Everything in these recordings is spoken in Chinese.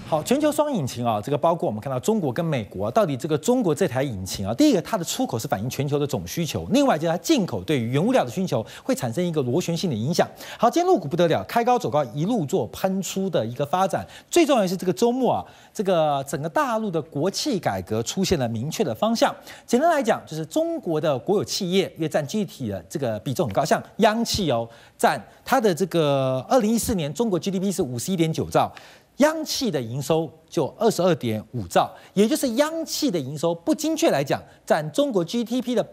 好，全球双引擎啊，这个包括我们看到中国跟美国啊，到底这个中国这台引擎啊，第一个它的出口是反映全球的总需求，另外就是它进口对于原物料的需求会产生一个螺旋性的影响。好，今天陆股不得了，开高走高，一路做喷出的一个发展。最重要的是这个周末啊，这个整个大陆的国企改革出现了明确的方向。简单来讲，就是中国的国有企业约占经济体的这个比重很高，像央企哦，占它的这个2014年中国 GDP 是51.9兆。央企的营收就22.5兆，也就是央企的营收不精确来讲，占中国 GDP 的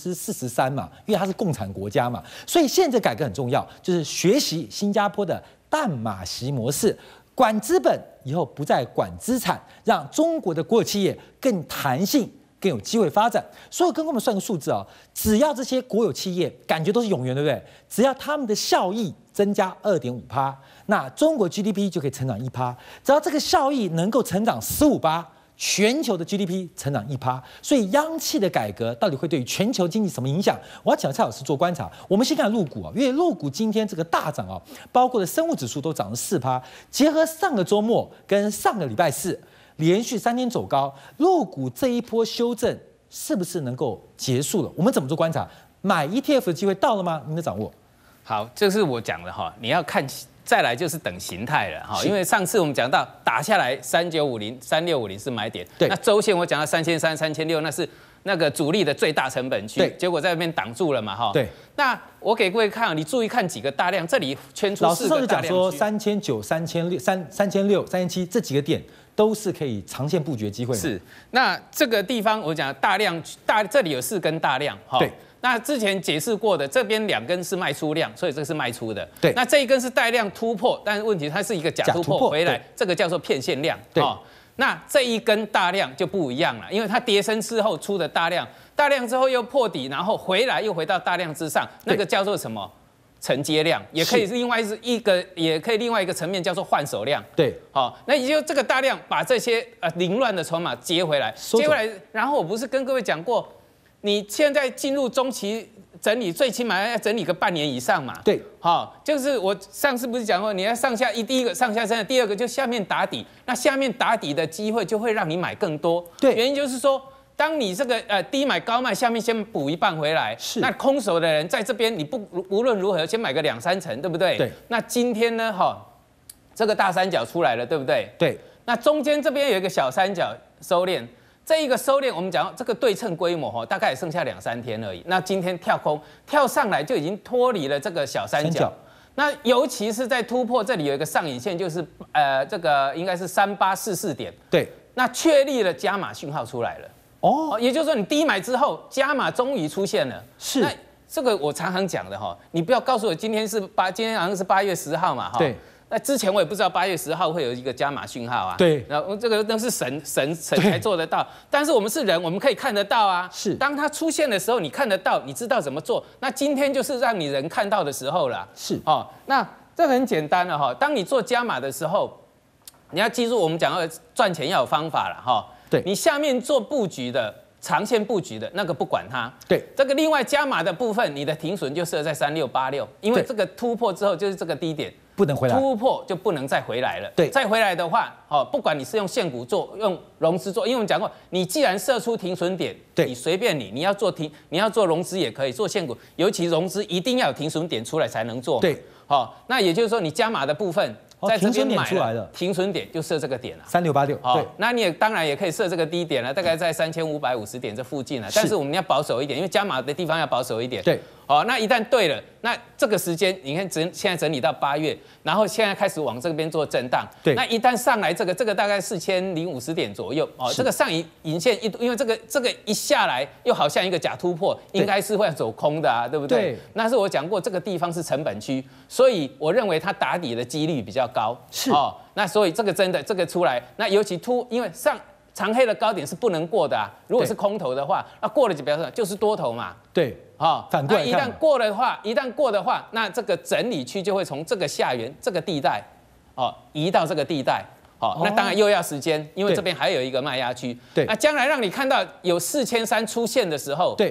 43%嘛，因为它是共产国家嘛，所以现在改革很重要，就是学习新加坡的淡马锡模式，管资本以后不再管资产，让中国的国有企业更弹性。更有机会发展，所以跟我们算个数字啊，只要这些国有企业感觉都是永源，对不对？只要他们的效益增加2.5%，那中国 GDP 就可以成长1%。只要这个效益能够成长15%，全球的 GDP 成长1%。所以央企的改革到底会对于全球经济什么影响？我要请蔡老师做观察。我们先看陆股啊，因为陆股今天这个大涨啊，包括的生物指数都涨了4%，结合上个周末跟上个礼拜四。连续3天走高，陆股这一波修正是不是能够结束了？我们怎么做观察？买 ETF 的机会到了吗？您的掌握？ 好，这是我讲的哈，你要看，再来就是等形态了哈。因为上次我们讲到打下来3950、3650是买点，对，那周线我讲到3300、3600，那是那个主力的最大成本区，结果在那边挡住了嘛哈。对，那我给各位看，你注意看几个大量，这里圈出4个大量区。老师上次讲说3900、3600、3700这几个点。都是可以长线布局的机会。是，那这个地方我讲大量这里有4根大量哈。对。那之前解释过的，这边2根是卖出量，所以这是卖出的。对。那这一根是带量突破，但是问题它是一个假突破回来，这个叫做骗线量。对。那这一根大量就不一样了，因为它跌升之后出的大量之后又破底，然后回来又回到大量之上，那个叫做什么？承接量也可以另外一个层面叫做换手量。对，好，那也就这个大量把这些凌乱的筹码接回来，然后我不是跟各位讲过，你现在进入中期整理，最起码要整理个半年以上嘛。对，好，就是我上次不是讲过，你要上下第一个上下升，第二个就下面打底，那下面打底的机会就会让你买更多。对，原因就是说。当你这个低买高卖，下面先补一半回来，是那空手的人在这边，你无论如何先买个2、3成，对不对？对。那今天呢，这个大三角出来了，对不对？对。那中间这边有一个小三角收敛，这一个收敛，我们讲这个对称规模大概也剩下2、3天而已。那今天跳空跳上来就已经脱离了这个小三角。那尤其是在突破这里有一个上影线，就是这个应该是3844点。对。那确立了加码讯号出来了。哦，也就是说，你低买之后，加码终于出现了。是，那这个我常常讲的哈，你不要告诉我今天好像是8月10号嘛哈。对。那之前我也不知道8月10号会有一个加码讯号啊。对。然后这个那是神才做得到，但是我们是人，我们可以看得到啊。是。当它出现的时候，你看得到，你知道怎么做。那今天就是让你人看到的时候了。是。哦，那这很简单了哈。当你做加码的时候，你要记住我们讲要赚钱要有方法了哈。对，你下面做布局的长线布局的那个不管它，对，这个另外加码的部分，你的停损就设在3686，因为这个突破之后就是这个低点，不能回来，突破就不能再回来了。对，再回来的话，不管你是用现股做，用融资做，因为我们讲过，你既然设出停损点，对，你随便你要做融资也可以，做现股，尤其融资一定要有停损点出来才能做。对，那也就是说你加码的部分。在这边买出来的停损点就设这个点了，3686。对，那你也当然也可以设这个低点了，大概在3550点这附近了。但是我们要保守一点，因为加码的地方要保守一点。对，那一旦对了，那这个时间你看现在整理到8月，然后现在开始往这边做震荡。对，那一旦上来这个大概4050点左右，这个上影线因为这个一下来又好像一个假突破，应该是会走空的啊，对不对？对。那是我讲过这个地方是成本区，所以我认为它打底的几率比较高。是。那所以这个真的这个出来，那尤其因为长黑的高点是不能过的啊。如果是空头的话，那过了就表示就是多头嘛。对。反过来看，那一旦过的话，那这个整理区就会从这个下缘这个地带，移到这个地带，那当然又要时间，因为这边还有一个卖压区。对，那将来让你看到有4300出现的时候，对，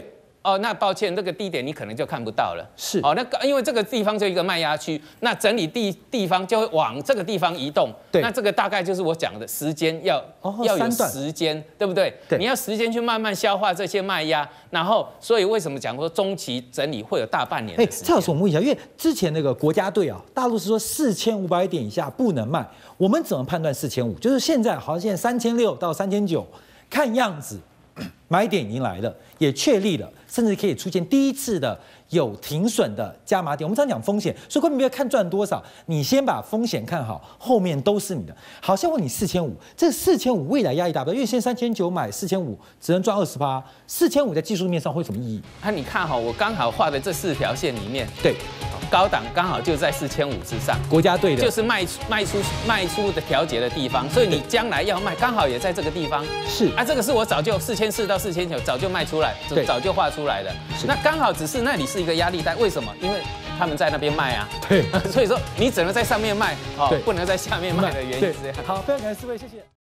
哦，那抱歉，这个低点你可能就看不到了。 是， 哦，那因为这个地方就一个卖压区，那整理地方就会往这个地方移动。 对， 那这个大概就是我讲的时间要有时间，对不对？ 对， 你要时间去慢慢消化这些卖压，然后所以为什么讲说中期整理会有大半年的时间？ 蔡老师，我们问一下，因为之前那个国家队啊，大陆是说4500点以下不能卖，我们怎么判断4500？就是现在好像现在3600到3900，看样子买点已经来了，也确立了，甚至可以出现第一次的有停损的加码点。我们常讲风险，所以根本不要看赚多少，你先把风险看好，后面都是你的。好，先问你4500，这4500未来压力大不大？因为现在3900买4500只能赚28%，4500在技术面上会有什么意义？ 啊，你看哈，我刚好画的这4条线里面， 对。 高档刚好就在4500之上， 国家队的就是卖出的调节的地方，所以你将来要卖，刚好也在这个地方。 是啊，这个是我早就4400到4900早就卖出来，早就画出来的。那刚好只是那里是一个压力带，为什么？因为他们在那边卖啊。 对， 所以说你只能在上面卖，哦，不能在下面卖的原因是这样。 好，非常感谢4位，谢谢。